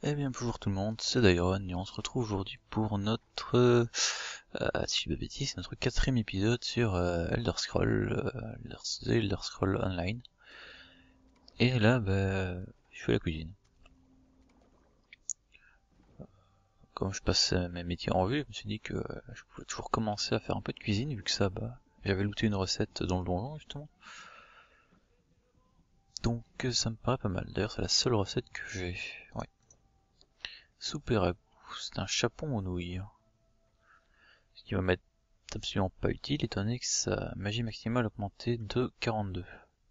Eh bien bonjour tout le monde, c'est Dairon et on se retrouve aujourd'hui pour notre, si je dis pas de bêtises, c'est notre quatrième épisode sur Elder Scrolls, Elder Scrolls Online. Et là, je fais la cuisine. Comme je passe mes métiers en vue, je me suis dit que je pouvais toujours commencer à faire un peu de cuisine, vu que ça, j'avais looté une recette dans le donjon justement. Donc ça me paraît pas mal. D'ailleurs c'est la seule recette que j'ai. Ouais. Soupe et ragoût, c'est un chapon aux nouilles. Ce qui va m'être absolument pas utile étant donné que sa magie maximale a augmenté de 42.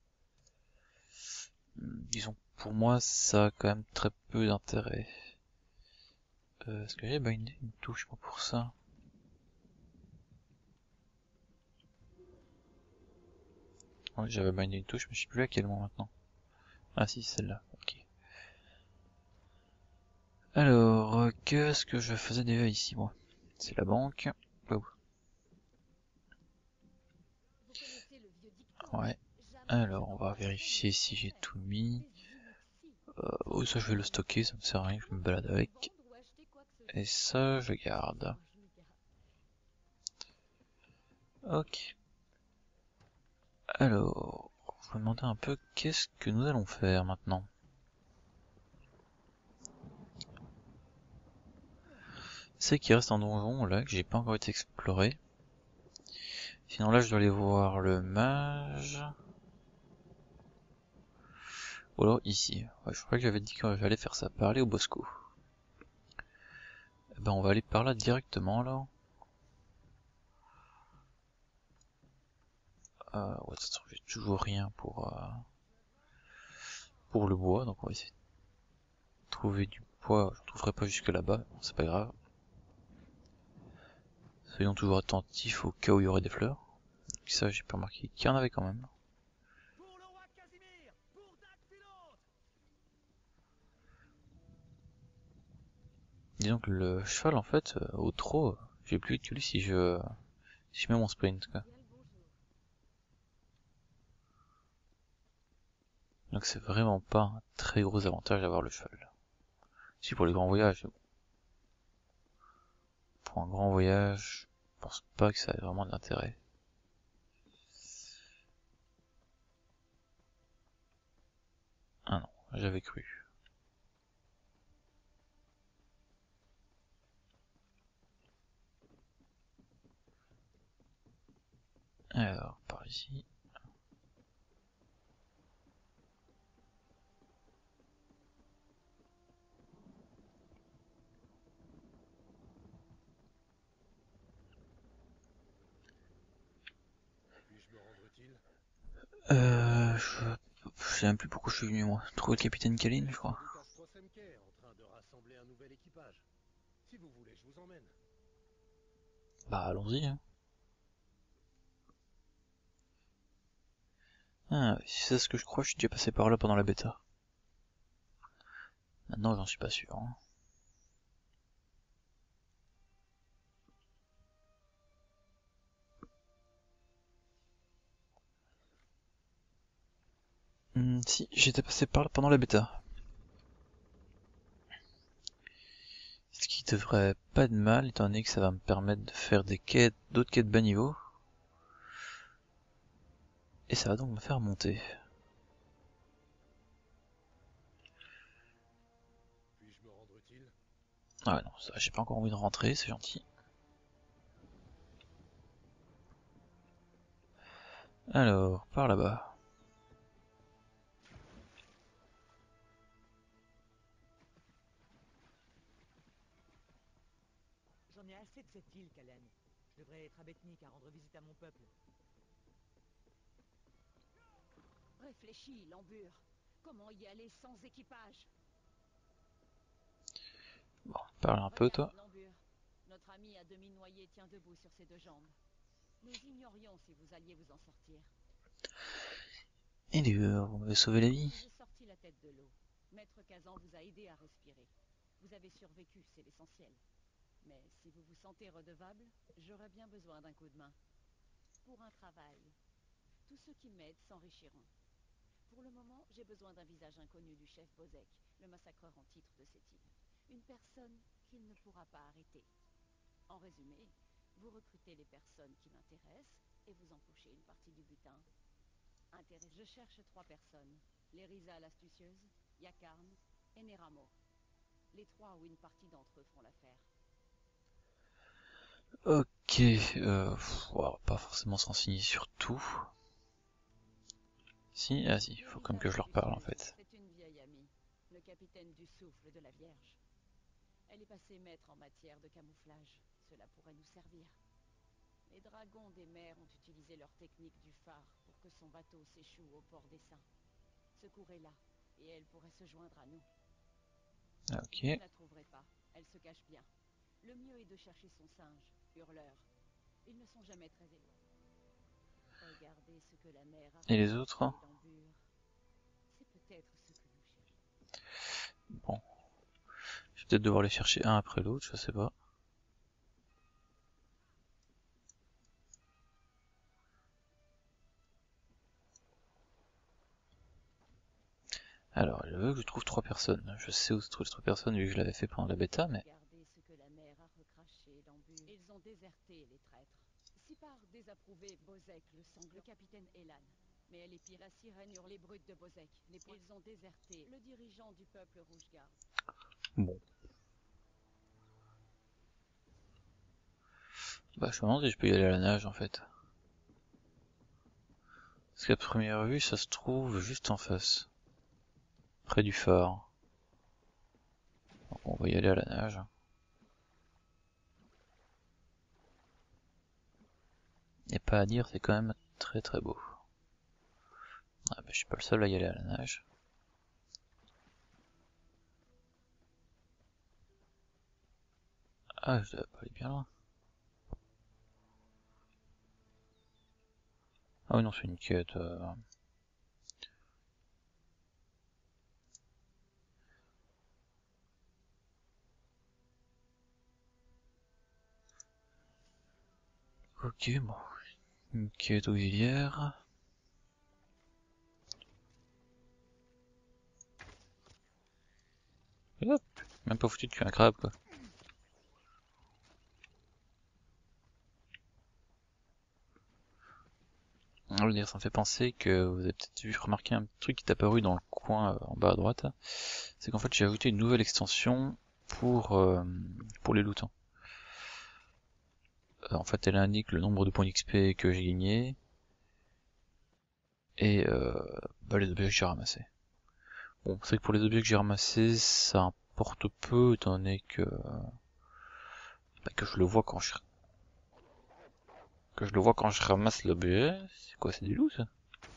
Disons pour moi ça a quand même très peu d'intérêt. Est-ce que j'ai bindé une touche moi pour ça? Oui, j'avais bindé une touche mais je sais plus à quel moment maintenant. Ah si, celle-là, ok. Alors, qu'est-ce que je faisais déjà ici moi? C'est la banque. Oh. Ouais. Alors, on va vérifier si j'ai tout mis. Oh, ça je vais le stocker, ça me sert à rien, je me balade avec. Et ça, je garde. Ok. Alors, je me demandais un peu qu'est-ce que nous allons faire maintenant. C'est qu'il reste un donjon là que j'ai pas encore été exploré. Sinon là je dois aller voir le mage. Ou alors ici. Ouais, je crois que j'avais dit que j'allais faire ça, par aller au Bosco. Eh ben on va aller par là directement alors. Ouais, de toute façon j'ai toujours rien pour le bois, donc on va essayer de trouver du bois. Je ne trouverai pas jusque là-bas, bon, c'est pas grave. Soyons toujours attentifs au cas où il y aurait des fleurs. Ça j'ai pas remarqué qu'il y en avait quand même. Disons que le cheval en fait, au trot, j'ai plus vite que lui si je mets mon sprint quoi. Donc c'est vraiment pas un très gros avantage d'avoir le cheval. Si pour les grands voyages, pour un grand voyage, je pense pas que ça ait vraiment d'intérêt. Ah non, j'avais cru. Alors, par ici. Je sais même plus pourquoi je suis venu moi. Trouver le capitaine Kalin, je crois. Bah allons-y. Hein. Ah, si c'est ce que je crois, je suis déjà passé par là pendant la bêta. Maintenant, j'en suis pas sûr. Hein. Si, j'étais passé par là pendant la bêta. Ce qui devrait pas être mal, étant donné que ça va me permettre de faire des quêtes, d'autres quêtes bas niveau. Et ça va donc me faire monter. Ah non, ça j'ai pas encore envie de rentrer, c'est gentil. Alors, par là-bas. J'en ai assez de cette île, Kalen. Je devrais être à Bethnic à rendre visite à mon peuple. Réfléchis, Lambur. Comment y aller sans équipage? Bon, parle un peu toi. Regarde, Lambur. Notre ami à demi noyé tient debout sur ses deux jambes. Nous ignorions si vous alliez vous en sortir. Et vous m'avez sauvé la Je vie. vous ai sorti la tête de l'eau. Maître Kazan vous a aidé à respirer. Vous avez survécu, c'est l'essentiel. Mais si vous vous sentez redevable, j'aurais bien besoin d'un coup de main. Pour un travail. Tous ceux qui m'aident s'enrichiront. Pour le moment, j'ai besoin d'un visage inconnu du chef Bozek, le massacreur en titre de cette île. Une personne qu'il ne pourra pas arrêter. En résumé, vous recrutez les personnes qui m'intéressent et vous empochez une partie du butin. Je cherche 3 personnes. Lerisa l'astucieuse, Yakarn et Neramo. Les 3 ou une partie d'entre eux feront l'affaire. Ok, on va pas forcément s'en signer sur tout. Si, ah si, faut quand même que je leur parle en fait. C'est une vieille amie, le capitaine du souffle de la Vierge. Elle est passée maître en matière de camouflage. Cela pourrait nous servir. Les dragons des mers ont utilisé leur technique du phare pour que son bateau s'échoue au port des Saints. Secourez-la, et elle pourrait se joindre à nous. Ok. Vous ne la trouverez pas, elle se cache bien. Le mieux est de chercher son singe, Hurleur. Ils ne sont jamais très éloignés. Regardez ce que la mer a Et les autres? d'Ambur. C'est peut-être ce que nous cherchons. Bon. Je vais peut-être devoir les chercher un après l'autre, je sais pas. Alors, elle veut que je trouve 3 personnes. Je sais où se trouvent les 3 personnes vu que je l'avais fait pendant la bêta, mais... Regardez ce que la mer a recraché d'Ambur. Ils ont déserté, les traîtres. Sipar désapprouvé Bozek, le sanglant capitaine Elan. Mais elle est pire. La sirène hurle les brutes de Bozek. Ils ont déserté le dirigeant du peuple rouge-garde. Bon. Bah, je me demande si je peux y aller à la nage en fait. Parce qu'à première vue, ça se trouve juste en face. Près du phare. Donc, on va y aller à la nage. Et pas à dire, c'est quand même très très beau. Ah bah, je suis pas le seul à y aller à la nage. Ah, je dois pas aller bien loin. Ah oui non, c'est une quête. Ok, bon. Une quête auxiliaire. Et hop, même pas foutu de tuer un crabe quoi. Je veux dire, ça me fait penser que vous avez peut-être vu remarquer un truc qui est apparu dans le coin en bas à droite. C'est qu'en fait j'ai ajouté une nouvelle extension pour les lootants. En fait elle indique le nombre de points d'XP que j'ai gagné et bah, les objets que j'ai ramassés. Bon, c'est vrai que pour les objets que j'ai ramassés, ça importe peu étant donné que, bah, que je le vois quand je ramasse l'objet. C'est quoi, c'est des loups ça?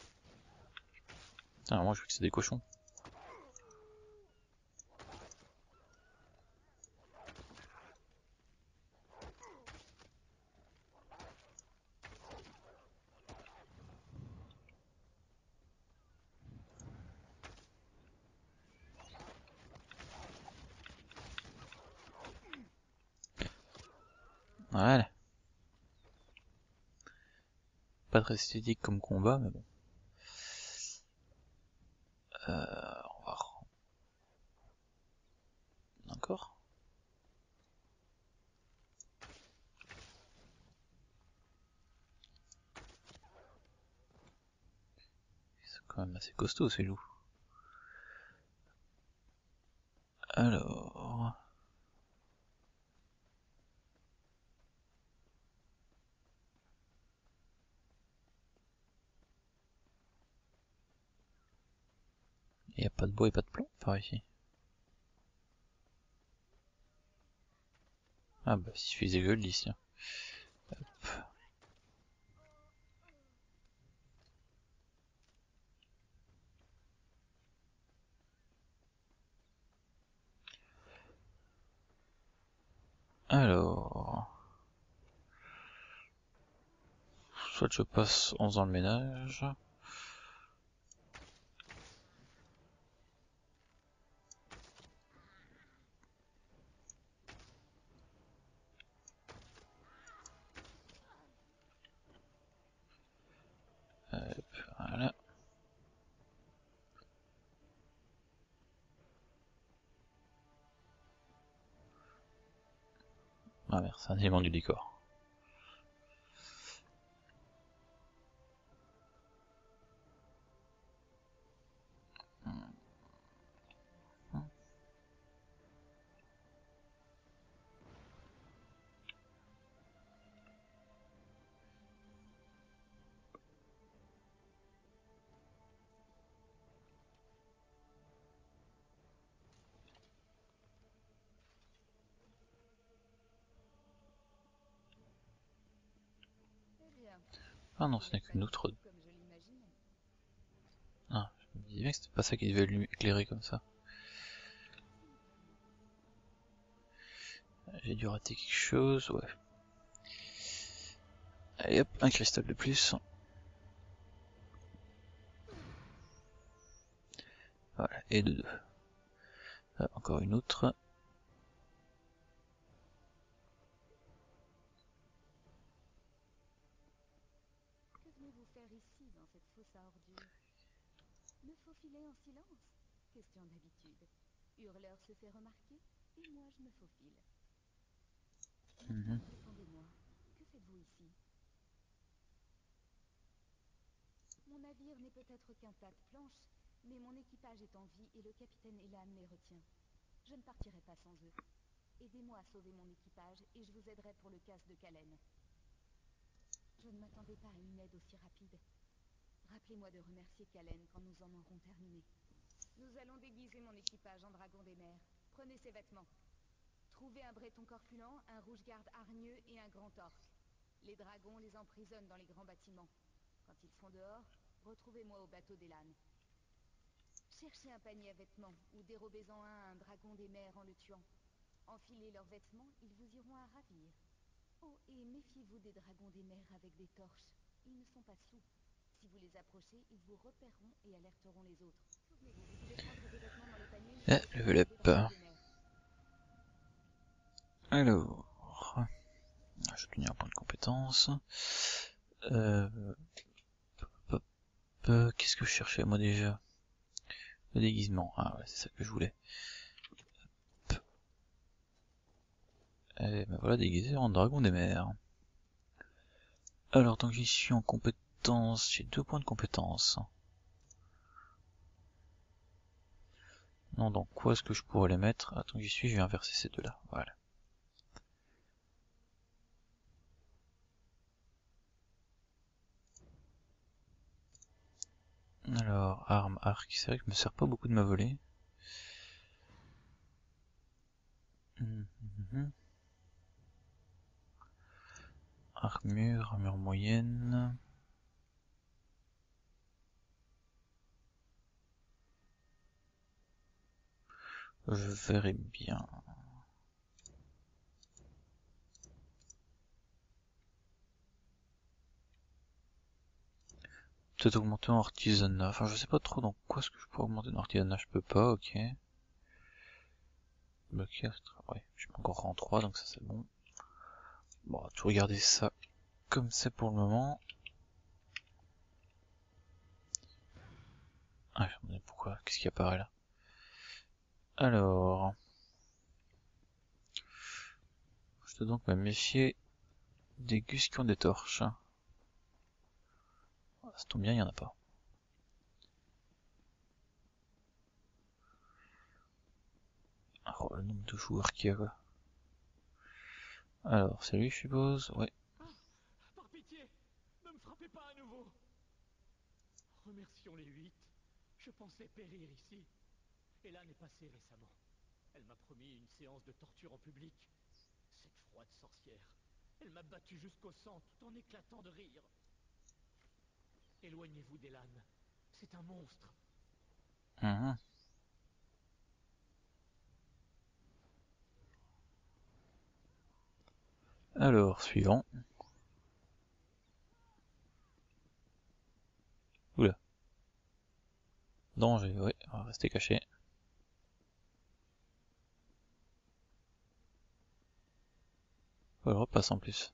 Ah, moi je veux que c'est des cochons. Voilà. Pas très esthétique comme combat, mais bon. On va... Encore? C'est quand même assez costaud ces loups. Alors... Il n'y a pas de bois et pas de plomb par ici. Ah bah il suffisait que je le dise, tiens. Hop. Alors... Soit je passe en faisant le ménage... Hop, voilà. Ah merde, c'est un élément du décor. Eh bien, Ah non, vous ce n'est n'êtes pas qu'une du outre. tout comme je l'imaginais. Ah, je me disais bien que c'était pas ça qui devait éclairer comme ça. J'ai dû rater quelque chose, ouais. Allez hop, un cristal de plus. Voilà, et de 2. Ah, encore une autre. Que venez-vous faire ici, dans cette fosse à ordures? Me faufiler en silence? Question d'habitude. Hurleur se fait remarquer, et moi je me faufile. Maintenant, répondez-moi, que faites-vous ici? Mon navire n'est peut-être qu'un tas de planches, mais mon équipage est en vie et le capitaine Elan les retient. Je ne partirai pas sans eux. Aidez-moi à sauver mon équipage et je vous aiderai pour le casse de Calen. Je ne m'attendais pas à une aide aussi rapide. Rappelez-moi de remercier Calen quand nous en aurons terminé. Nous allons déguiser mon équipage en dragon des mers. Prenez ces vêtements. Trouvez un breton corpulent, un rouge-garde hargneux et un grand orc. Les dragons les emprisonnent dans les grands bâtiments. Quand ils seront dehors, retrouvez-moi au bateau d'Elan. Cherchez un panier à vêtements ou dérobez-en un à un dragon des mers en le tuant. Enfilez leurs vêtements, ils vous iront à ravir. Oh, et méfiez-vous des dragons des mers avec des torches. Ils ne sont pas souples. Si vous les approchez, ils vous repéreront et alerteront les autres. Souvenez-vous, vous devez prendre des vêtements dans les paniers Ah, jusqu'au level passage des up. dragons des mers. Alors, je vais tenir un point de compétence. Hop, qu'est-ce que je cherchais moi déjà? Le déguisement. Ah ouais, c'est ça que je voulais. Hop. Et ben voilà, déguisé en dragon des mers. Alors, tant que j'y suis en compétence, j'ai 2 points de compétence. Non, dans quoi est-ce que je pourrais les mettre? Attends que j'y suis, je vais inverser ces deux-là. Voilà. Alors, arme, arc, c'est vrai que je me sers pas beaucoup de ma volée. Armure, armure moyenne. Je verrai bien. Peut-être augmenter en artisanat. Enfin, je sais pas trop dans quoi est-ce que je peux augmenter en artisanat. Je peux pas, ok. Bloquer, ouais, je suis pas encore en 3, donc ça c'est bon. Bon, on va tout regarder ça comme c'est pour le moment. Ah, je me demande pourquoi, qu'est-ce qui apparaît là? Alors, je dois donc me méfier des gus qui ont des torches. Ah, ça tombe bien, il y en a pas. Oh, le nombre de joueurs qu'il y a, quoi. Alors, c'est lui, je suppose, ouais. Ah, par pitié, ne me frappez pas à nouveau. Remercions les 8. Je pensais périr ici. Elan est passée récemment. Elle m'a promis une séance de torture en public. Cette froide sorcière. Elle m'a battu jusqu'au sang tout en éclatant de rire. Éloignez-vous d'Elan. C'est un monstre. Mhm. Alors, suivant. Oula. Danger, ouais, on va rester caché. On le repasse en plus.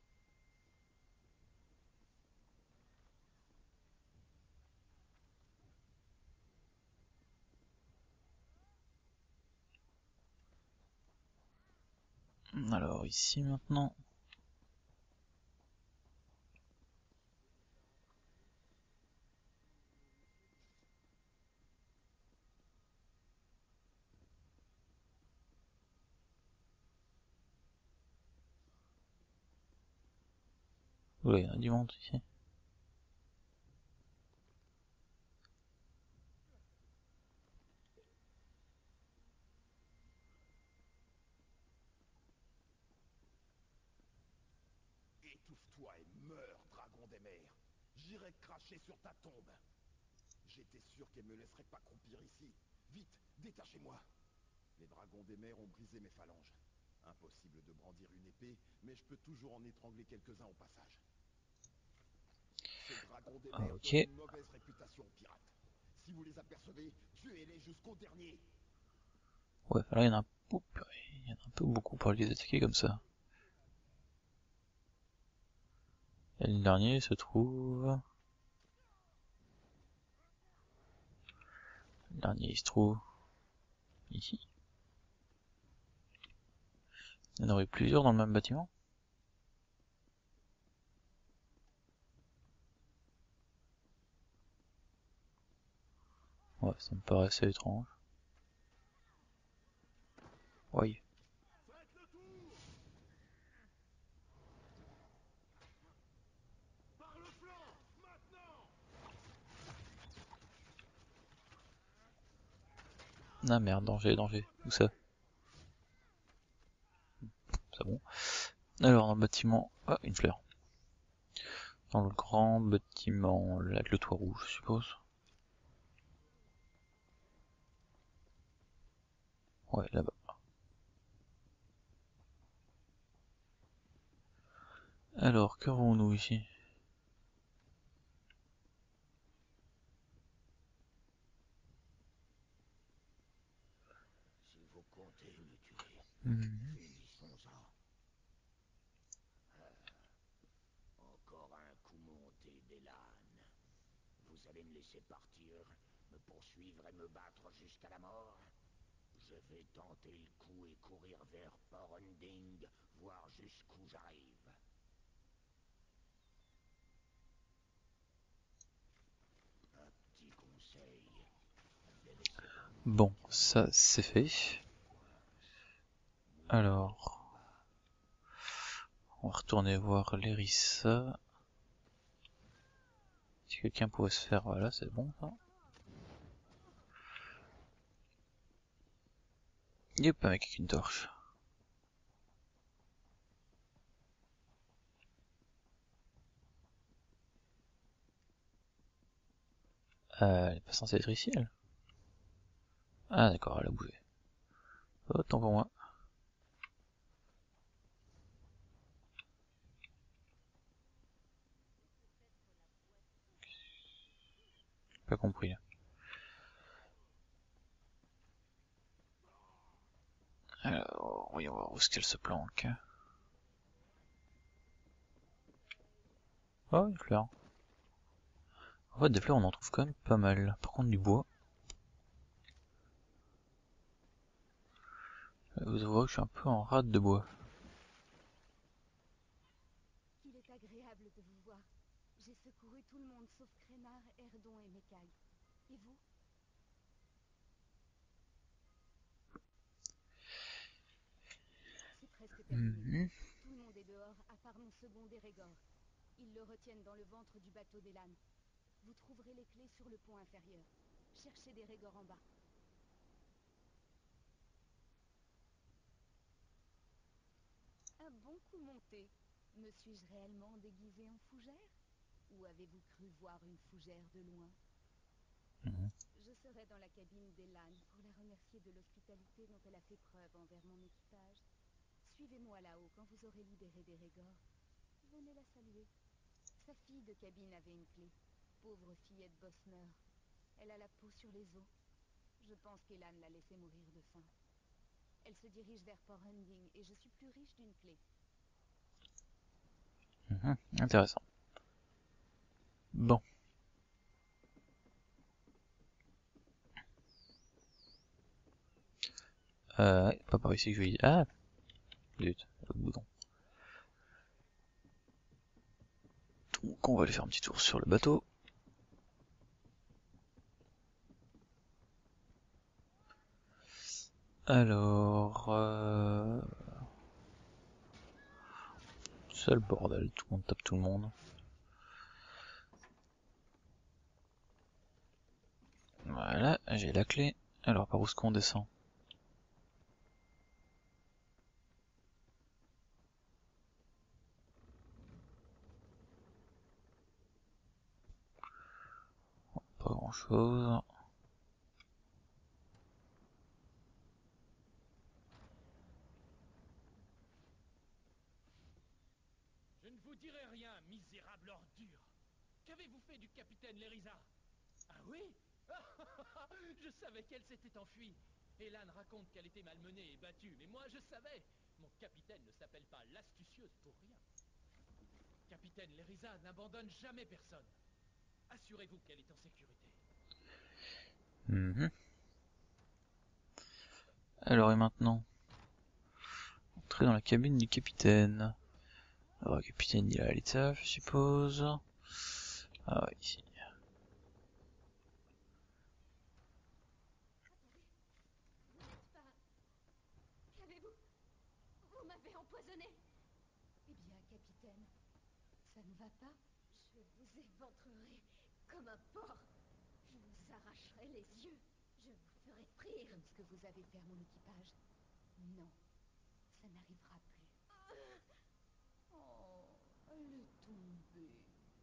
Alors ici maintenant. Oula, il y a du monde ici. Étouffe-toi et meurs, dragon des mers. J'irai cracher sur ta tombe. J'étais sûr qu'elle me laisserait pas croupir ici. Vite, détachez-moi. Les dragons des mers ont brisé mes phalanges. Impossible de brandir une épée, mais je peux toujours en étrangler quelques-uns au passage. Ces dragons des mers Ok. donnent une mauvaise réputation aux pirates. Si vous les apercevez, tuez-les jusqu'au dernier. Ouais, là il y en a un peu, il y en a un peu beaucoup pour les attaquer comme ça. Et le dernier se trouve... Le dernier il se trouve... ici. Il y en aurait plusieurs dans le même bâtiment. Ouais, ça me paraît assez étrange. Ouais. Faites le tour. Par le flanc, maintenant. Ah merde, danger, danger. Où ça? C'est bon. Alors dans le bâtiment... Ah, une fleur. Dans le grand bâtiment, là, avec le toit rouge, je suppose. Ouais, là-bas. Alors, qu'avons-nous ici? Si vous comptez me tuer, Hmm. finissons-en. Encore un coup monté d'Elan. Vous allez me laisser partir, me poursuivre et me battre jusqu'à la mort? Je vais tenter le coup et courir vers Porending, voir jusqu'où j'arrive. Un petit conseil, ne laissez pas Bon, ça c'est fait. Alors... On va retourner voir l'Erissa. Si quelqu'un pouvait se faire... Voilà, c'est bon ça. Yep, un mec avec une torche. Elle est pas censée être ici, elle? Ah d'accord, elle a bougé. Autant pour moi. Pas compris là. Alors, voyons voir où est-ce qu'elle se planque. Oh, une fleur. En fait, des fleurs, on en trouve quand même pas mal. Par contre, du bois. Vous voyez que je suis un peu en rade de bois. Qu'il est agréable de vous voir. J'ai secouru tout le monde sauf Crémar, Erdon et Mécaille. Et vous? C'est presque terminé. Mhm. Tout le monde est dehors, à part mon second Dérégor. Ils le retiennent dans le ventre du bateau d'Elan. Vous trouverez les clés sur le pont inférieur. Cherchez Dérégor en bas. Un bon coup monté. Me suis-je réellement déguisé en fougère? Ou avez-vous cru voir une fougère de loin? Mhm. Je serai dans la cabine d'Elan pour la remercier de l'hospitalité dont elle a fait preuve envers mon équipage. Suivez-moi là-haut quand vous aurez libéré Dérégor. Venez la saluer. Sa fille de cabine avait une clé. Pauvre fillette Bosmer. Elle a la peau sur les os. Je pense qu'Elan l'a laissée mourir de faim. Elle se dirige vers Port Hunding et je suis plus riche d'une clé. Mhm. Intéressant. Bon. Ouais, pas par ici que je vais... Ah, Zut, l'autre bouton. Donc on va aller faire un petit tour sur le bateau. Alors... c'est le bordel, tout le monde tape tout le monde. Voilà, j'ai la clé. Alors par où est-ce qu'on descend? Pas grand chose. Je ne vous dirai rien, misérable ordure. Qu'avez-vous fait du capitaine Lerisa? Ah oui? Je savais qu'elle s'était enfuie. Elan raconte qu'elle était malmenée et battue, mais moi je savais. Mon capitaine ne s'appelle pas l'astucieuse pour rien. Capitaine Lerisa n'abandonne jamais personne. Assurez-vous qu'elle est en sécurité. Alors et maintenant? Entrer dans la cabine du capitaine. Alors le capitaine il est à l'étage, je suppose. Ah ouais, ici. Qu'avez-vous? Vous m'avez empoisonné. Eh bien, capitaine, ça ne va pas? Je vous éventrerai comme un porc. Je vous arracherai les yeux. Je vous ferai frire. Comme ce que vous avez fait à mon équipage. Non, ça n'arrivera plus. Oh, elle est tombée.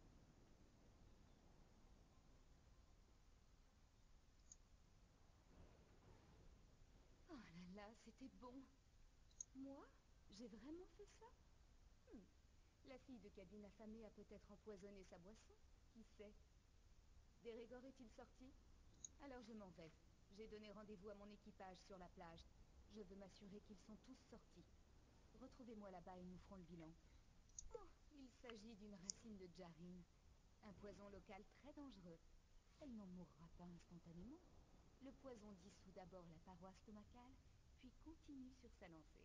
Oh là là, c'était bon. Moi? J'ai vraiment fait ça? La fille de cabine affamée a peut-être empoisonné sa boisson. Qui sait? Dérégor est-il sorti? Alors je m'en vais. J'ai donné rendez-vous à mon équipage sur la plage. Je veux m'assurer qu'ils sont tous sortis. Retrouvez-moi là-bas et nous ferons le bilan. Oh, il s'agit d'une racine de jarine. Un poison local très dangereux. Elle n'en mourra pas instantanément. Le poison dissout d'abord la paroi stomacale, puis continue sur sa lancée.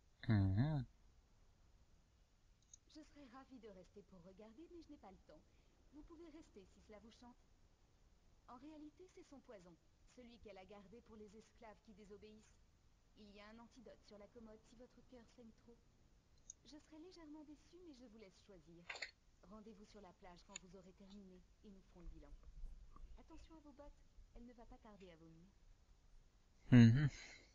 Je serais ravie de rester pour regarder, mais je n'ai pas le temps. Vous pouvez rester si cela vous chante. En réalité, c'est son poison, celui qu'elle a gardé pour les esclaves qui désobéissent. Il y a un antidote sur la commode si votre cœur saigne trop. Je serai légèrement déçue, mais je vous laisse choisir. Rendez-vous sur la plage quand vous aurez terminé, et nous ferons le bilan. Attention à vos bottes, elle ne va pas tarder à vomir.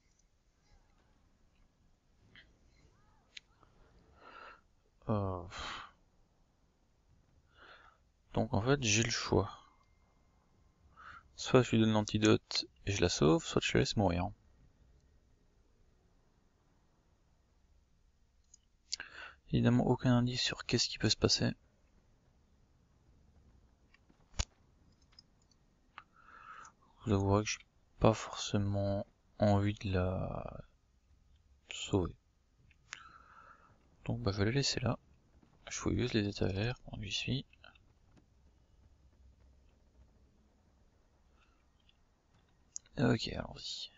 Donc en fait j'ai le choix. Soit je lui donne l'antidote et je la sauve, soit je la laisse mourir. Évidemment aucun indice sur qu'est-ce qui peut se passer. Je vous avouerai que j'ai pas forcément envie de la sauver. Donc bah je vais la laisser là. Je fouille juste les étagères quand j'y suis. Ok, allons-y.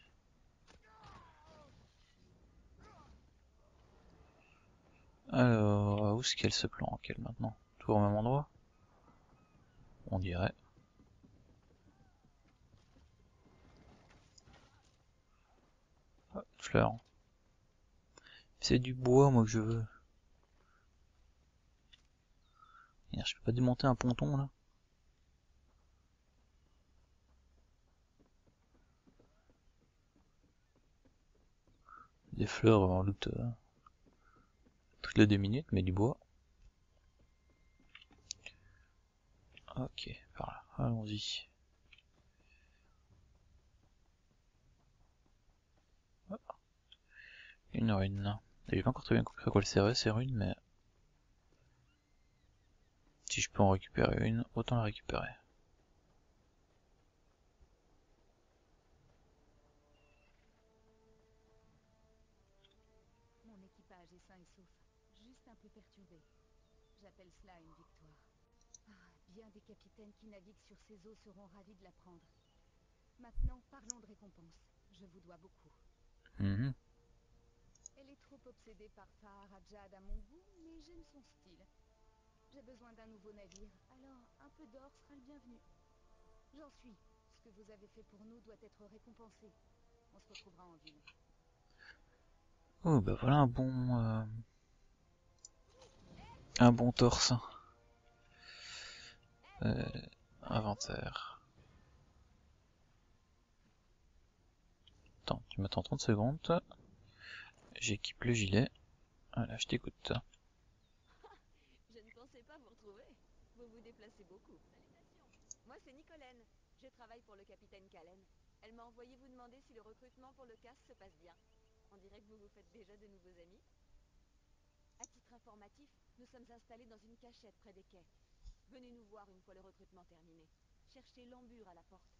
Alors, où est-ce qu'elle se planque elle maintenant? Toujours au même endroit? On dirait. Ah, fleur. C'est du bois moi que je veux. Merde, je peux pas démonter un ponton là? Des fleurs en doute toutes les 2 minutes, mais du bois. Ok, par là, allons-y. Une rune. J'ai pas encore très bien compris à quoi elle servait ces runes, mais si je peux en récupérer une, autant la récupérer. Mon équipage est sain et sauf, juste un peu perturbé. J'appelle cela une victoire. Ah, bien des capitaines qui naviguent sur ces eaux seront ravis de l'apprendre. Maintenant, parlons de récompense. Je vous dois beaucoup. Elle est trop obsédée par Faharajad à mon goût, mais j'aime son style. J'ai besoin d'un nouveau navire, alors un peu d'or sera le bienvenu. J'en suis. Ce que vous avez fait pour nous doit être récompensé. On se retrouvera en ville. Oh bah voilà un bon torse. Inventaire. Attends, tu m'attends 30 secondes. J'équipe le gilet. Voilà, je t'écoute. Je ne pensais pas vous retrouver. Vous vous déplacez beaucoup. Moi, c'est Nicolène. Je travaille pour le capitaine Calen. Elle m'a envoyé vous demander si le recrutement pour le CAS se passe bien. On dirait que vous vous faites déjà de nouveaux amis. À titre informatif, nous sommes installés dans une cachette près des quais. Venez nous voir une fois le recrutement terminé. Cherchez l'embure à la porte.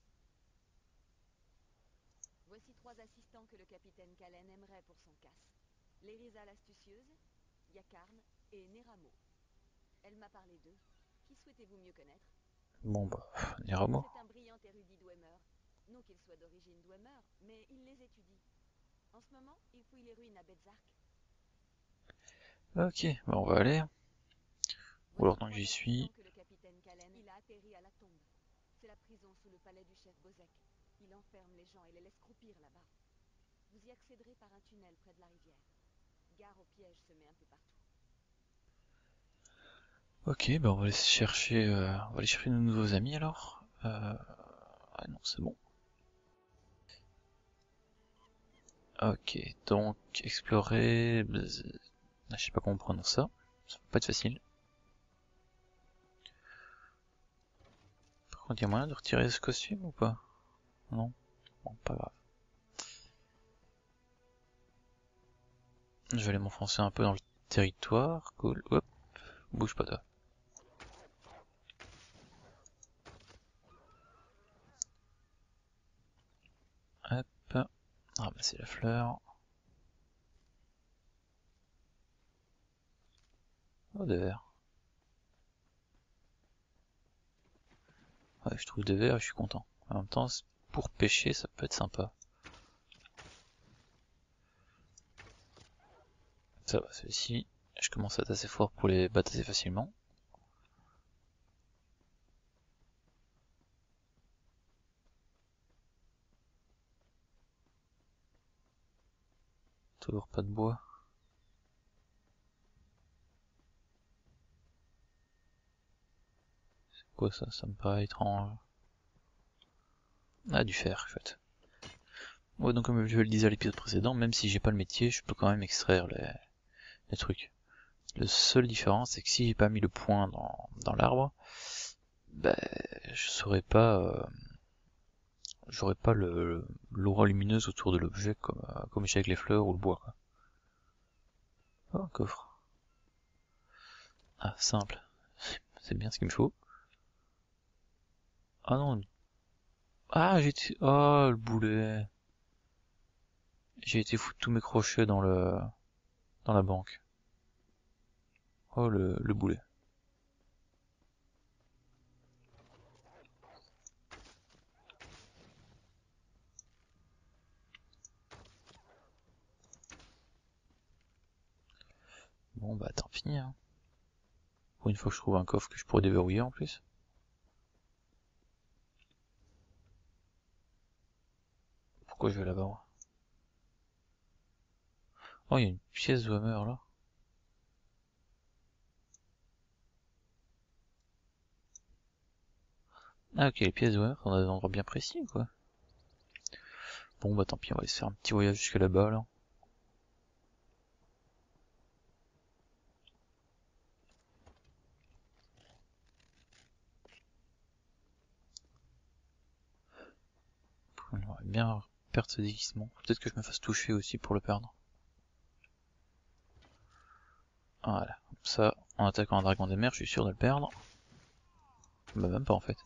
Voici 3 assistants que le capitaine Calen aimerait pour son CAS. Lérisa l'astucieuse, Yakarn et Neramo. Elle m'a parlé d'eux. Qui souhaitez-vous mieux connaître? Bon bah, Neramo. C'est un brillant érudit Dwemer. Non qu'il soit d'origine Dwemer, mais il les étudie. En ce moment, il fouille les ruines à Betzark. Ok, bah on va aller. Ou alors tant que Voici j'y 3 suis. assistants que le capitaine Calen, il a atterri à la tombe. C'est la prison sous le palais du chef Bozek. Il enferme les gens et les laisse croupir là-bas. Vous y accéderez par un tunnel près de la rivière. Gare au piège se met un peu partout. Ok, bah on va aller chercher nos nouveaux amis alors. Ah non, c'est bon. Ok, donc explorer. Je sais pas comment on prononce ça. Ça va pas être facile. Par contre, il y a moyen de retirer ce costume ou pas? Non? Bon, pas grave. Je vais aller m'enfoncer un peu dans le territoire. Cool. Hop, bouge pas toi. Hop, ramasser la fleur. Oh, des vers. Ouais, je trouve des vers et je suis content. En même temps, pour pêcher, ça peut être sympa. Ça va, celui-ci, je commence à être assez fort pour les battre assez facilement. Toujours pas de bois. C'est quoi ça? Ça me paraît étrange. Ah, du fer, chouette. Ouais, donc comme je le disais à l'épisode précédent, même si j'ai pas le métier, je peux quand même extraire les trucs. Le seul différence, c'est que si j'ai pas mis le point dans l'arbre, ben, je saurais pas, j'aurais pas l'aura lumineuse autour de l'objet comme j'ai avec les fleurs ou le bois, quoi. Oh, un coffre. Ah, simple. C'est bien ce qu'il me faut. Ah non. Ah, oh, le boulet. J'ai été foutre tous mes crochets dans la banque. Oh, le boulet. Bon, bah, tant pis, hein. Pour une fois que je trouve un coffre que je pourrais déverrouiller en plus. Pourquoi je vais là-bas, moi? Oh, il y a une pièce de Hammer, là. Ah, ok, les pièces de Hammer sont dans des endroits bien précis, quoi. Bon, bah, tant pis, on va aller se faire un petit voyage jusque là-bas, là. J'aimerais bien perdre ce déguisement. Peut-être que je me fasse toucher aussi pour le perdre. Voilà, comme ça, en attaquant un dragon des mers, je suis sûr de le perdre. Bah même pas en fait.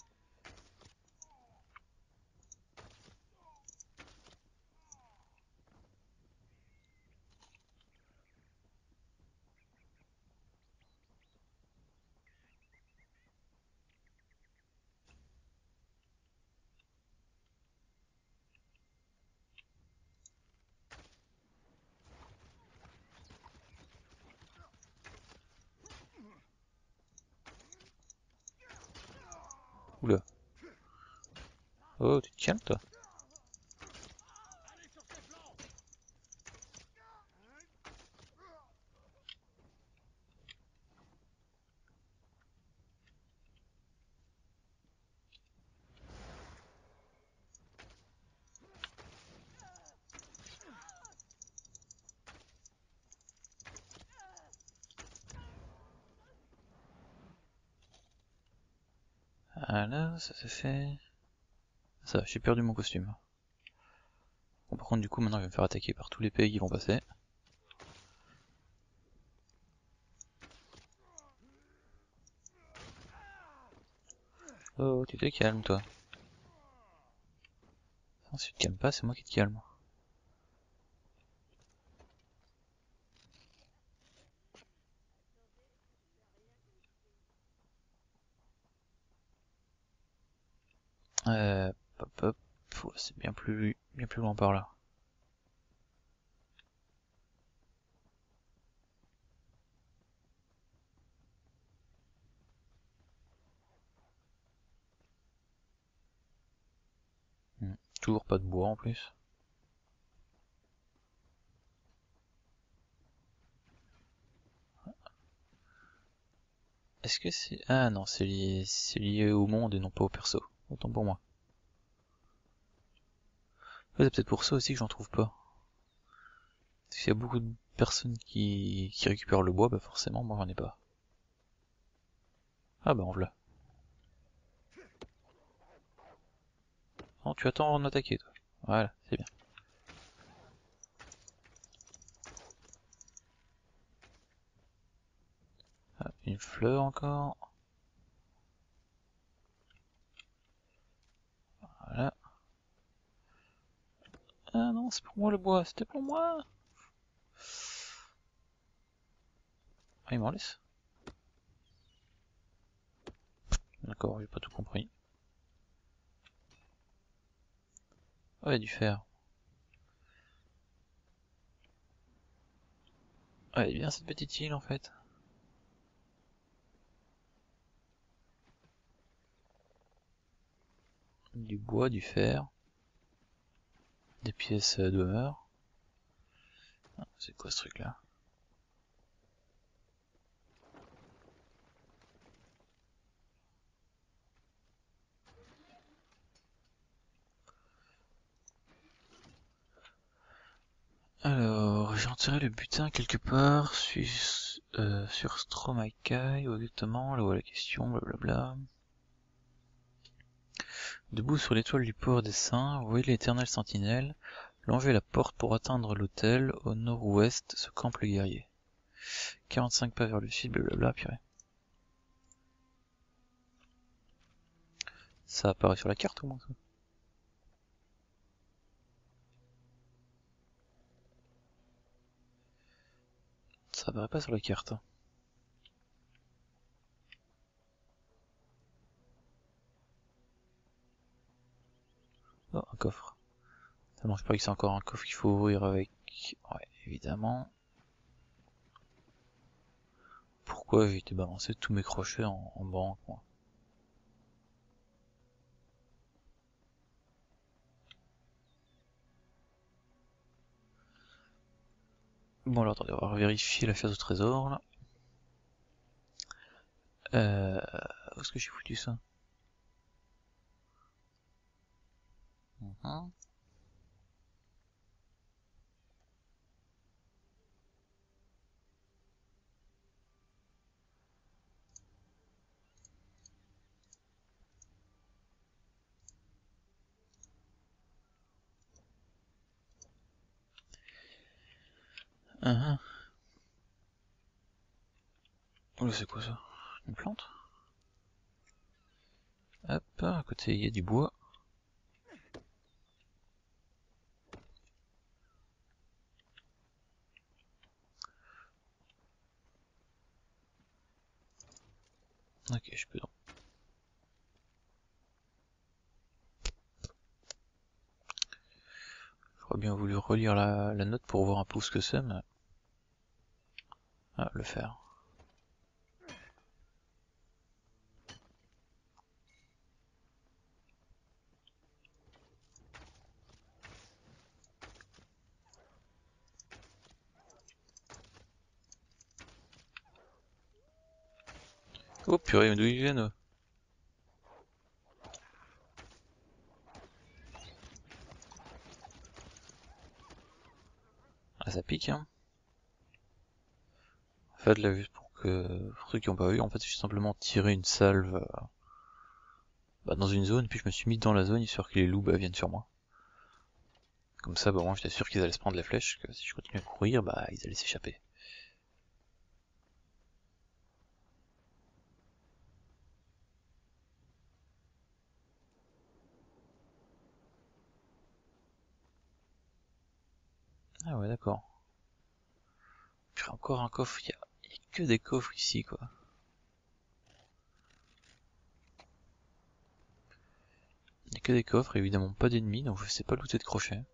Oula. Oh, tu te calmes toi. Allez sur ses flancs. Voilà, ça c'est fait. Ça va, j'ai perdu mon costume. Bon, par contre, du coup, maintenant je vais me faire attaquer par tous les pays qui vont passer. Oh, tu te calmes toi. Non, si tu te calmes pas, c'est moi qui te calme. Hop hop. Ouah, c'est bien plus loin par là. Toujours pas de bois en plus. Est-ce que c'est... Ah non, c'est lié au monde et non pas au perso. Autant pour moi. Ouais, c'est peut-être pour ça aussi que j'en trouve pas. Parce qu'il y a beaucoup de personnes qui récupèrent le bois, bah forcément, moi j'en ai pas. Ah bah en voilà. Non, tu attends en attaquer toi. Voilà, c'est bien. Ah, une fleur encore. Voilà. Ah non, c'est pour moi le bois, c'était pour moi. Ah, il m'en laisse. D'accord, j'ai pas tout compris. Oh, il y a du fer. Ah, elle est bien cette petite île en fait. Du bois, du fer. Des pièces demeurent. Ah, c'est quoi ce truc là? Alors, j'ai enterré le butin quelque part sur Stromakai, exactement, là où est la question, blablabla. Debout sur l'étoile du port des Saints, vous voyez l'éternel sentinelle, longer la porte pour atteindre l'hôtel, au nord-ouest se campe le guerrier. 45 pas vers le sud, blablabla, purée. Ça apparaît sur la carte au moins ça? Ça apparaît pas sur la carte. Oh, un coffre. Ça mange pas que c'est encore un coffre qu'il faut ouvrir avec... Ouais, évidemment. Pourquoi j'ai été balancé tous mes crochets en banque, moi? Bon alors attendez, on va vérifier la chasse au trésor là. Où est-ce que j'ai foutu ça? Mhm. Mhm. Oh là c'est quoi ça? Une plante? Hop, à côté il y a du bois. Ok, je peux. J'aurais bien voulu relire la note pour voir un peu ce que c'est, mais... Ah, le faire. Oh purée, d'où ils viennent eux? Ah ça pique hein. En fait là juste pour ceux qui ont pas vu, en fait j'ai simplement tiré une salve dans une zone, puis je me suis mis dans la zone histoire que les loups viennent sur moi. Comme ça moi j'étais sûr qu'ils allaient se prendre les flèches, que si je continuais à courir, ils allaient s'échapper. Ah ouais d'accord. Puis encore un coffre, y a que des coffres ici quoi. Il y a que des coffres, évidemment pas d'ennemis, donc je sais pas looter de crochet.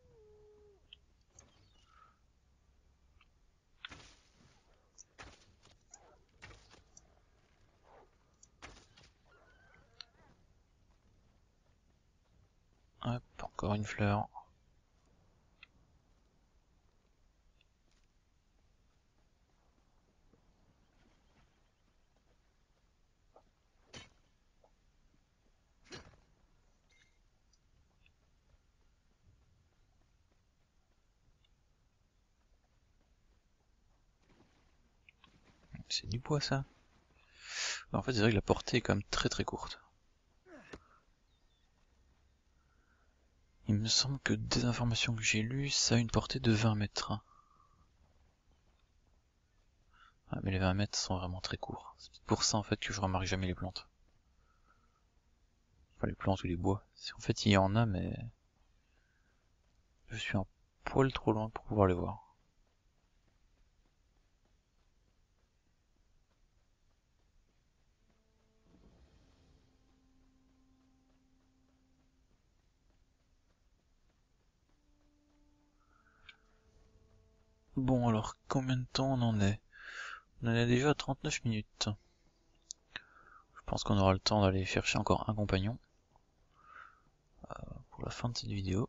Hop, encore une fleur. C'est du bois ça. En fait c'est vrai que la portée est quand même très courte. Il me semble que des informations que j'ai lues, ça a une portée de 20 mètres. Ah, mais les 20 mètres sont vraiment très courts. C'est pour ça en fait que je remarque jamais les plantes. Enfin les plantes ou les bois. En fait il y en a mais je suis un poil trop loin pour pouvoir les voir. Bon alors combien de temps on en est? On en est déjà à 39 minutes. Je pense qu'on aura le temps d'aller chercher encore un compagnon pour la fin de cette vidéo.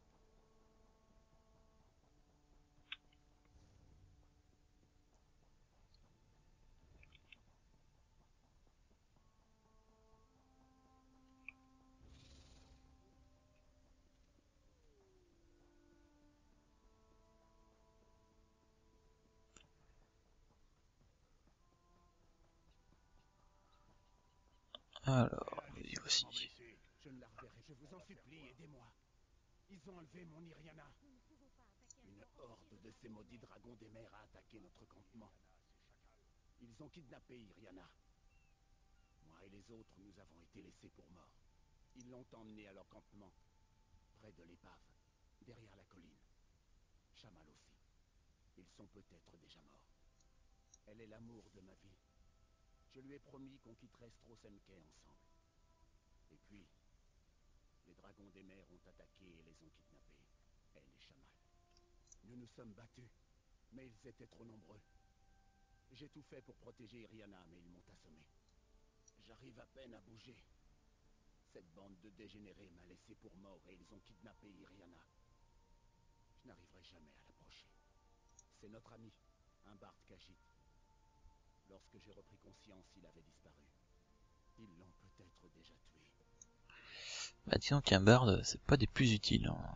Alors, y voici. Je ne la reverrai, je vous en supplie, aidez-moi. Ils ont enlevé mon Iriana. Une horde de ces maudits dragons des mers a attaqué notre campement. Ils ont kidnappé Iriana. Moi et les autres, nous avons été laissés pour morts. Ils l'ont emmenée à leur campement, près de l'épave, derrière la colline. Shamal aussi. Ils sont peut-être déjà morts. Elle est l'amour de ma vie. Je lui ai promis qu'on quitterait Strosenke ensemble. Et puis, les dragons des mers ont attaqué et les ont kidnappés, elle et Shamal. Nous nous sommes battus, mais ils étaient trop nombreux. J'ai tout fait pour protéger Iriana, mais ils m'ont assommé. J'arrive à peine à bouger. Cette bande de dégénérés m'a laissé pour mort et ils ont kidnappé Iriana. Je n'arriverai jamais à l'approcher. C'est notre ami, un Bard Khajiit. Lorsque j'ai repris conscience, il avait disparu. Ils l'ont peut-être déjà tué. Disons qu'un barde, c'est pas des plus utiles. Hein.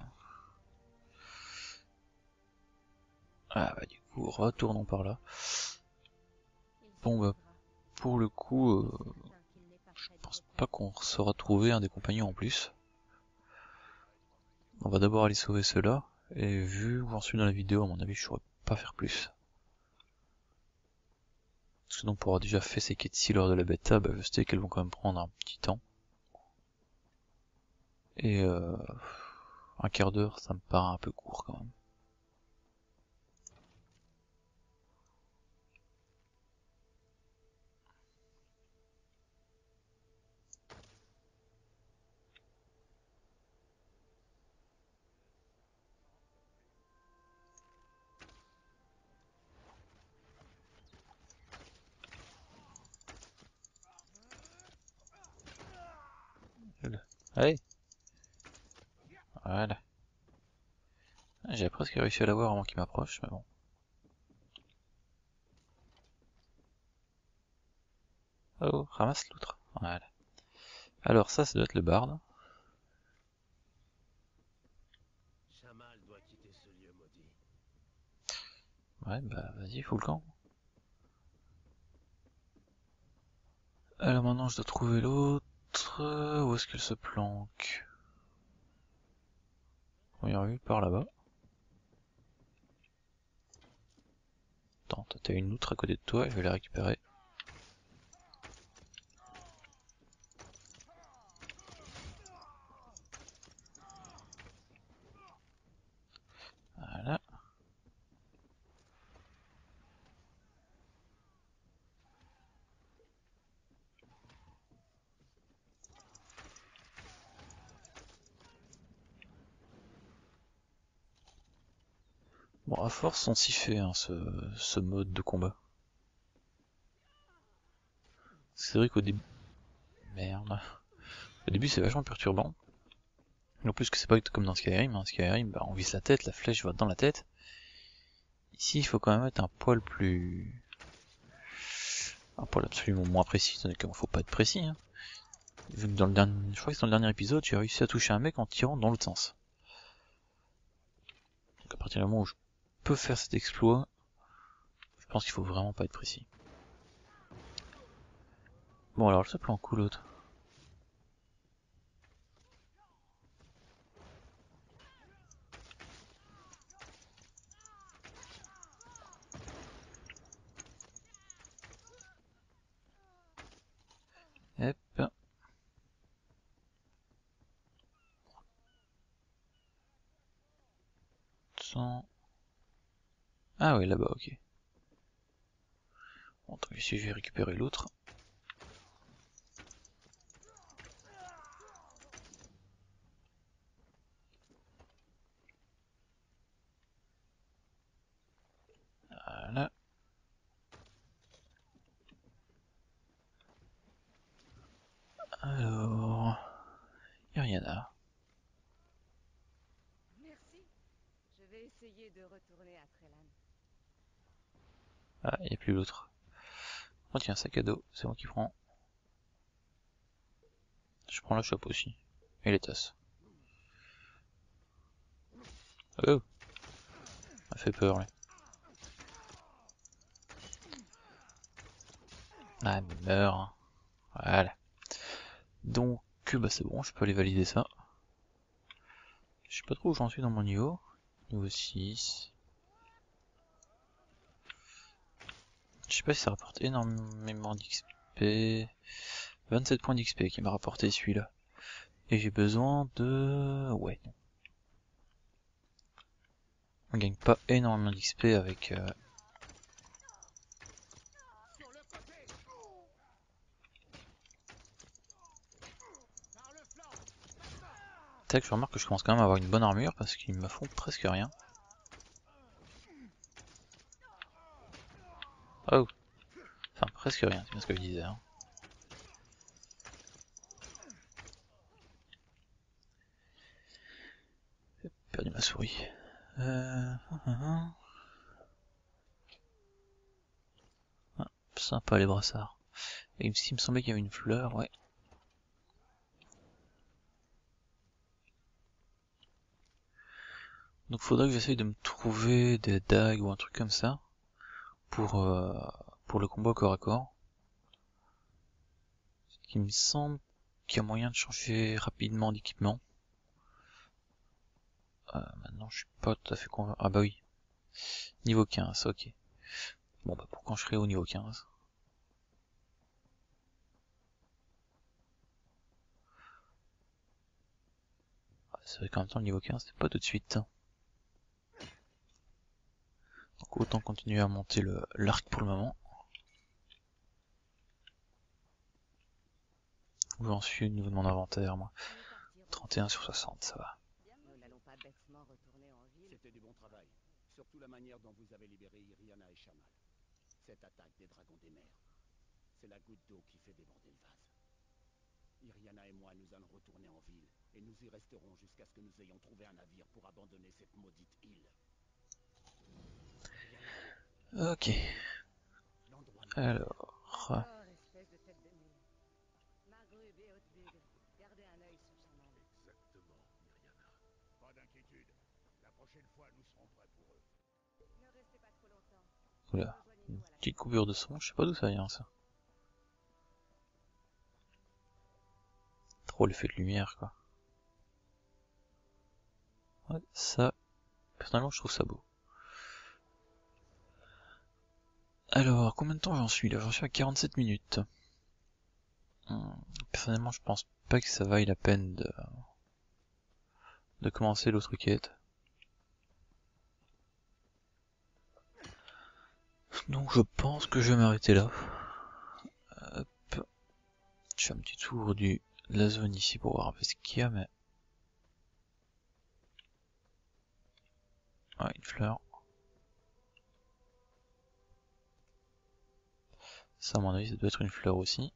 Ah du coup, retournons par là. Bon pour le coup, je pense pas qu'on saura trouver un des compagnons en plus. On va d'abord aller sauver ceux-là, et vu où j'en suis dans la vidéo, à mon avis, je saurais pas faire plus. Parce que donc pour avoir déjà fait ces quêtes-ci lors de la bêta, je sais qu'elles vont quand même prendre un petit temps. Et un quart d'heure, ça me paraît un peu court quand même. Allez. Voilà. J'ai presque réussi à l'avoir avant qu'il m'approche, mais bon. Oh, ramasse l'outre. Voilà. Alors ça doit être le barde. Shamal doit quitter ce lieu maudit. Ouais, bah vas-y, fous le camp. Alors maintenant je dois trouver l'autre. Où est-ce qu'elle se planque? Première vue, par là-bas. Attends, t'as une outre à côté de toi, je vais la récupérer. Voilà. Bon, à force, on s'y fait, hein, ce mode de combat. C'est vrai qu'au début... Merde. Au début, c'est vachement perturbant. En plus que c'est pas comme dans Skyrim, hein. Skyrim, bah, on vise la tête, la flèche va dans la tête. Ici, il faut quand même être un poil plus... Un poil absolument moins précis, tandis qu'il faut pas être précis, hein. Vu que dans le dernier... Je crois que c'est dans le dernier épisode, j'ai réussi à toucher un mec en tirant dans l'autre sens. Donc à partir du moment où je peux faire cet exploit, je pense qu'il faut vraiment pas être précis. Bon alors, ce plan cool l'autre. Hop. 100... Ah oui, là-bas, ok. Bon, tant ici, je vais récupérer l'autre. Voilà. Alors... Iriana. Merci. Je vais essayer de retourner à Trelan. Ah, il n'y a plus l'autre. Oh tiens, sac à dos, c'est moi qui prends. Je prends la chope aussi. Et les tasses. Oh, ça fait peur, lui. Ah, mais meurs. Hein. Voilà. Donc, bah c'est bon, je peux aller valider ça. Je sais pas trop où j'en suis dans mon niveau. Niveau 6. Je sais pas si ça rapporte énormément d'XP. 27 points d'XP qui m'a rapporté celui-là. Et j'ai besoin de... Ouais. On gagne pas énormément d'XP avec... Tac, je remarque que je commence quand même à avoir une bonne armure parce qu'ils me font presque rien. Oh. Enfin, presque rien, c'est bien ce que je disais. Hein. J'ai perdu ma souris. Ah, sympa les brassards. Et il me semblait qu'il y avait une fleur, ouais. Donc faudrait que j'essaye de me trouver des dagues ou un truc comme ça pour le combat au corps à corps. Il me semble qu'il y a moyen de changer rapidement d'équipement. Maintenant je suis pas tout à fait convaincu. Ah bah oui. Niveau 15, ok. Bon bah pour quand je serai au niveau 15. C'est vrai qu'en même temps le niveau 15 c'est pas tout de suite. Donc autant continuer à monter l'arc pour le moment. Où j'en suis au niveau de mon inventaire moi. 31 sur 60, ça va. Nous n'allons pas bêtement retourner en ville. C'était du bon travail. Surtout la manière dont vous avez libéré Iriana et Shamal. Cette attaque des dragons des mers, c'est la goutte d'eau qui fait déborder le vase. Iriana et moi, nous allons retourner en ville, et nous y resterons jusqu'à ce que nous ayons trouvé un navire pour abandonner cette maudite île. Ok. L'endroit Alors... D'accord, espèce de tête de d'inquiétude. La prochaine fois, nous serons prêts pour eux. Ne restez pas trop longtemps. Oula, une Rejoignez-nous à la petite coupure de son, je sais pas d'où ça vient ça. Trop l'effet de lumière quoi. Ouais, ça, personnellement je trouve ça beau. Alors, combien de temps j'en suis là? J'en suis à 47 minutes. Personnellement, je pense pas que ça vaille la peine de commencer l'autre quête. Donc je pense que je vais m'arrêter là. Hop. Je fais un petit tour de la zone ici pour voir un peu ce qu'il y a, mais... Ouais, une fleur. Ça, à mon avis, ça doit être une fleur aussi.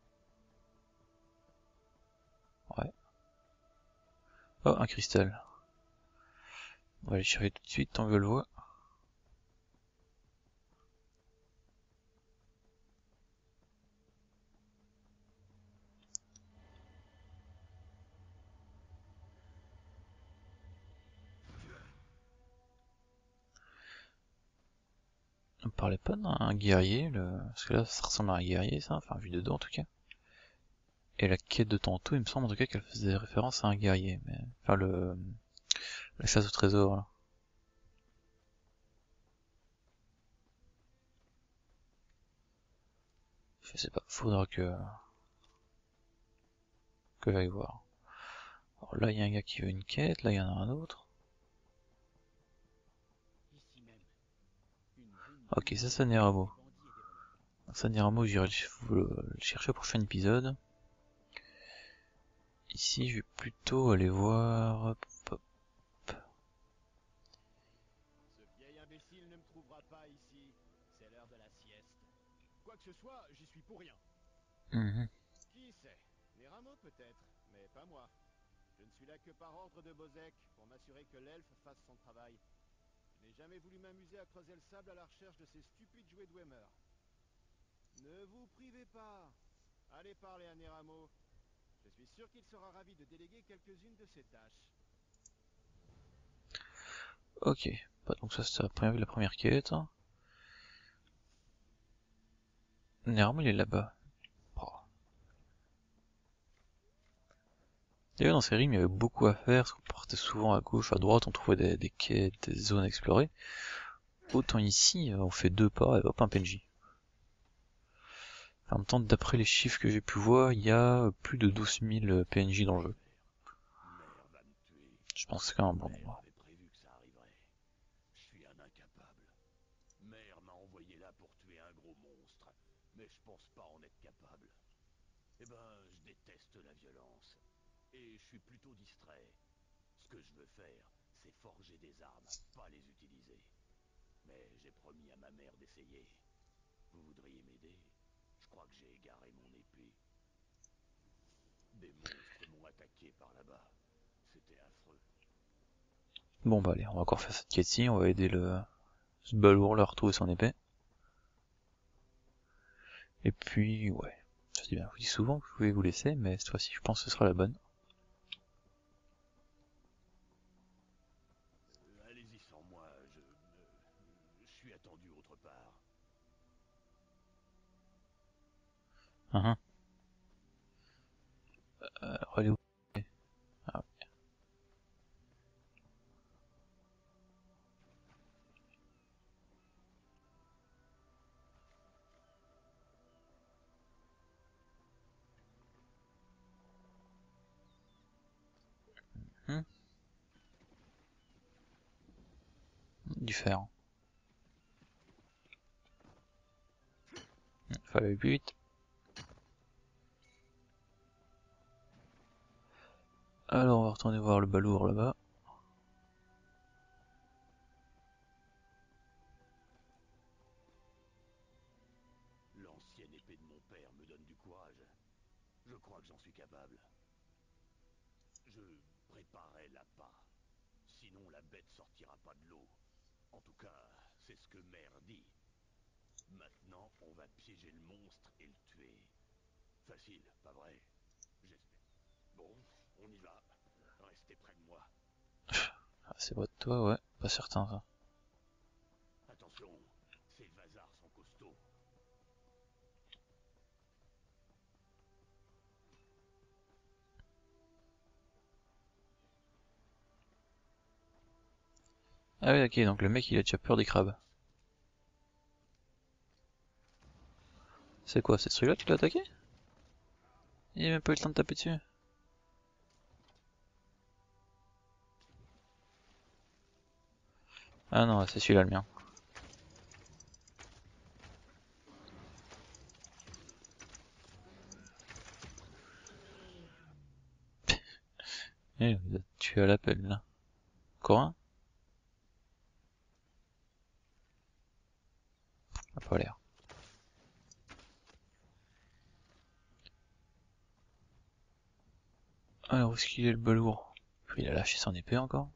Ouais. Oh, un cristal. On va aller chercher tout de suite tant que je le vois. On parlait pas d'un guerrier, parce que là ça ressemble à un guerrier ça, enfin vu dedans en tout cas. Et la quête de tantôt, il me semble en tout cas qu'elle faisait référence à un guerrier, mais... Enfin la chasse au trésor là. Je sais pas, faudra que j'aille voir. Alors là il y a un gars qui veut une quête, là il y en a un autre. Ici même. Une rune Ok, ça c'est Neramo. des bandits et des voleurs. Ça Neramo, j'irai le chercher au prochain épisode. Ici je vais plutôt aller voir... Hop, hop. Ce vieil imbécile ne me trouvera pas ici. C'est l'heure de la sieste. Quoi que ce soit, j'y suis pour rien. Mhm. Qui sait? Neramo peut-être, mais pas moi. Je ne suis là que par ordre de Bozek, pour m'assurer que l'elfe fasse son travail. Je n'ai jamais voulu m'amuser à creuser le sable à la recherche de ces stupides jouets de Wemmer. Ne vous privez pas. Allez parler à Neramo. Je suis sûr qu'il sera ravi de déléguer quelques-unes de ses tâches. Ok, bah, donc ça c'est la première quête. Neramo il est là-bas. Oh. D'ailleurs dans ces rimes il y avait beaucoup à faire, parce qu'on partait souvent à gauche, à droite, on trouvait des quêtes, des zones à explorer. Autant ici, on fait deux pas et hop un PNJ. En même temps, d'après les chiffres que j'ai pu voir, il y a plus de 12 000 PNJ dans le jeu. Mère va me tuer. Je pense que c'est quand même un bon Mère nombre. avait prévu que ça arriverait. Je suis un incapable. Mère m'a envoyé là pour tuer un gros monstre, mais je pense pas en être capable. Eh ben, je déteste la violence. Et je suis plutôt distrait. Ce que je veux faire, c'est forger des armes, pas les utiliser. Mais j'ai promis à ma mère d'essayer. Vous voudriez m'aider? Je crois que j'ai égaré mon épée. Des monstres m'ont attaqué par là-bas. C'était affreux. Bon bah allez, on va encore faire cette quête-ci, on va aider ce balourd là à retrouver son épée. Et puis, ouais, je dis bien, je vous dis souvent que je vais vous laisser, mais cette fois-ci je pense que ce sera la bonne. Allez-y sans moi, je suis attendu autre part. Uhum. Allez où? Ah, hmm. Du fer. Fallait aller plus vite. Alors on va retourner voir le balourd là-bas. L'ancienne épée de mon père me donne du courage. Je crois que j'en suis capable. Je préparais l'appât. Sinon la bête sortira pas de l'eau. En tout cas, c'est ce que mère dit. Maintenant, on va piéger le monstre et le tuer. Facile, pas vrai? J'espère. Bon, on y va. Restez près de moi. C'est votre toi, ouais, pas certain ça. Attention, ces vasards sont costauds. Ah oui, ok, donc le mec il a déjà peur des crabes. C'est quoi, c'est celui-là qui l'a attaqué? Il a même pas eu le temps de taper dessus. Ah non, c'est celui-là le mien. Eh, vous êtes tué à l'appel là. Encore un? A pas l'air. Alors où est-ce qu'il est le balourd? Il a lâché son épée encore.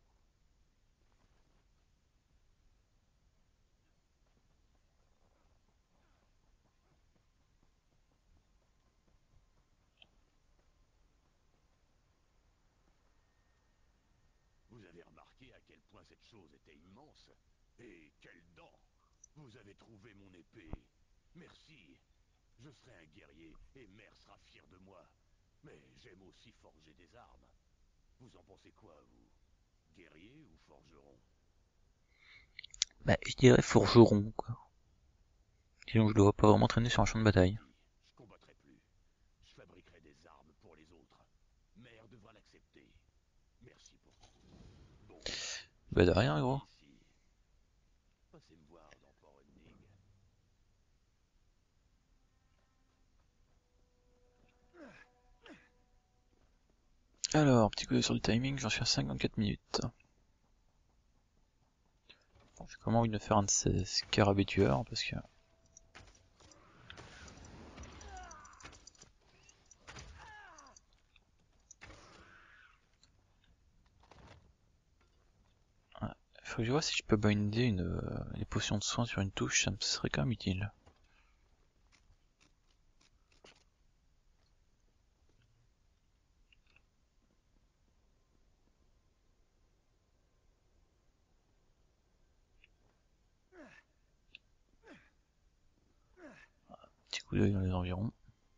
Vous avez remarqué à quel point cette chose était immense? Et quelles dents! Vous avez trouvé mon épée. Merci. Je serai un guerrier et Mère sera fière de moi. Mais j'aime aussi forger des armes. Vous en pensez quoi, vous? Guerrier ou forgeron? Bah je dirais forgeron quoi. Disons que je le vois pas vraiment traîner sur un champ de bataille. Je combattrai plus. Je fabriquerai des armes pour les autres. Mère devra l'accepter. Merci pour tout. Bon, Bah de rien gros. ici. Passez me voir dans Port-Hundig. Alors, petit coup d'œil sur le timing, j'en suis à 54 minutes. Bon, j'ai quand même envie de me faire un de ces scarabées tueurs parce que... Ouais, faut que je vois si je peux binder les potions de soin sur une touche, ça me serait quand même utile. Petit coup d'œil dans les environs.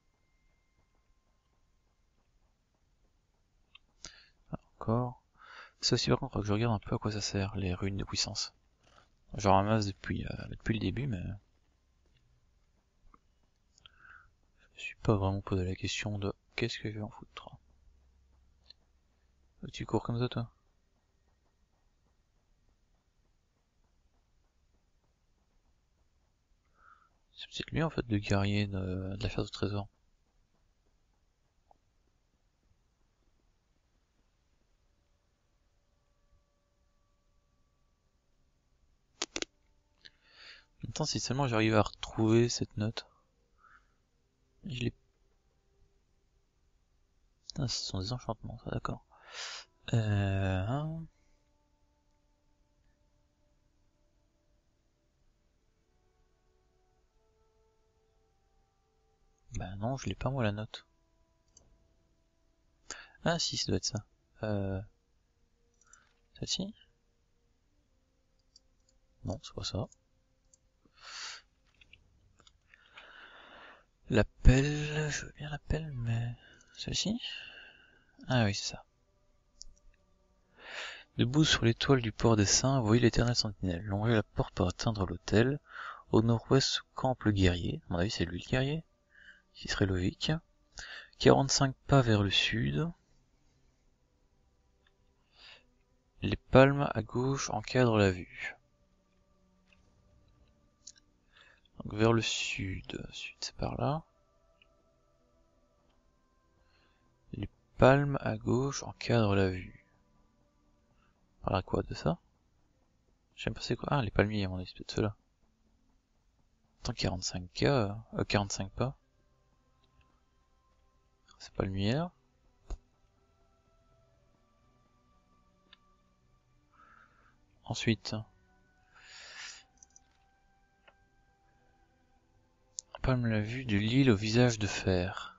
Encore. Ça aussi par contre, faut que je regarde un peu à quoi ça sert, les runes de puissance. J'en ramasse depuis le début, mais... Je me suis pas vraiment posé la question de qu'est-ce que je vais en foutre. Tu cours comme ça toi? C'est peut-être lui en fait le guerrier de l'affaire du trésor. En même temps, si seulement j'arrive à retrouver cette note. Je l'ai... Ah, ce sont des enchantements, ça d'accord. Hein. Bah non, je l'ai pas moi la note. Ah si, ça doit être ça. Celle-ci? Non, c'est pas ça. L'appel, je veux bien l'appel, mais... Celle-ci? Ah oui, c'est ça. Debout sur l'étoile du port des Saints, voyez l'éternel sentinelle. Longer la porte pour atteindre l'hôtel. Au nord-ouest campe le guerrier. À mon avis, c'est lui le guerrier. Qui serait logique. 45 pas vers le sud. Les palmes à gauche encadrent la vue. Donc vers le sud. Sud, c'est par là. Les palmes à gauche encadrent la vue. Par là quoi de ça? Je sais pas c'est quoi. Ah, les palmiers, à mon avis, c'est peut-être ceux-là. Attends, 45K, 45 pas. C'est pas le lumière. Ensuite, palme la vue de l'île au visage de fer.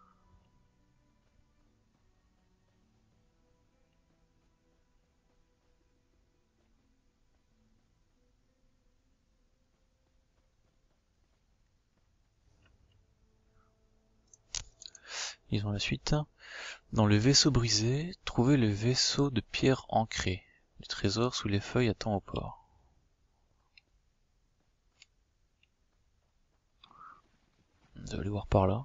Lisons la suite. Dans le vaisseau brisé, trouvez le vaisseau de pierre ancré. Le trésor sous les feuilles attend au port. On doit aller voir par là.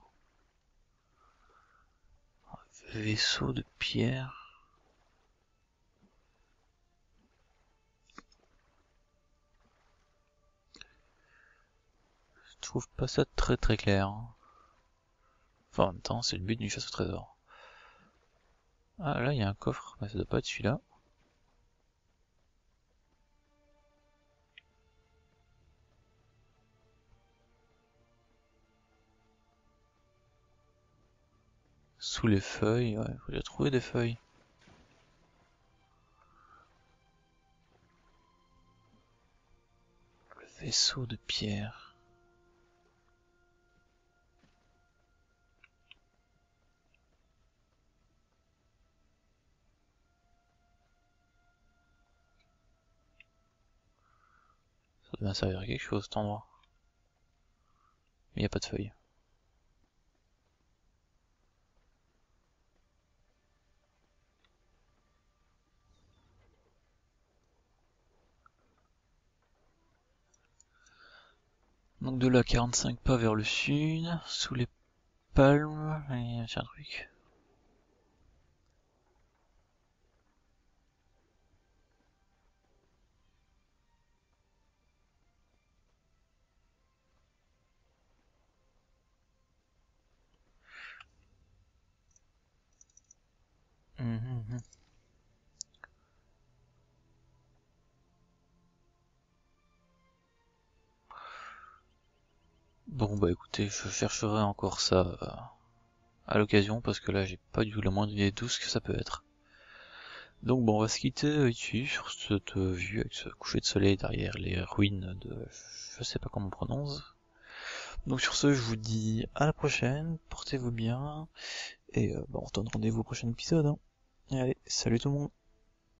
Vaisseau de pierre. Je trouve pas ça très clair. Enfin, en même temps, c'est le but d'une chasse au trésor. Ah, là, il y a un coffre. Bah, ça doit pas être celui-là. Sous les feuilles, ouais, faut déjà trouver des feuilles. Le vaisseau de pierre. Ça doit bien servir à quelque chose cet endroit. Mais il n'y a pas de feuilles. Donc de là 45 pas vers le sud, sous les palmes, et c'est un truc. Bon bah écoutez, je chercherai encore ça à l'occasion parce que là j'ai pas du tout la moindre idée d'où ce que ça peut être. Donc bon, on va se quitter ici sur cette vue avec ce coucher de soleil derrière les ruines de... je sais pas comment on prononce. Donc sur ce, je vous dis à la prochaine, portez-vous bien, et on se donne rendez-vous au prochain épisode. Hein. Et allez, salut tout le monde.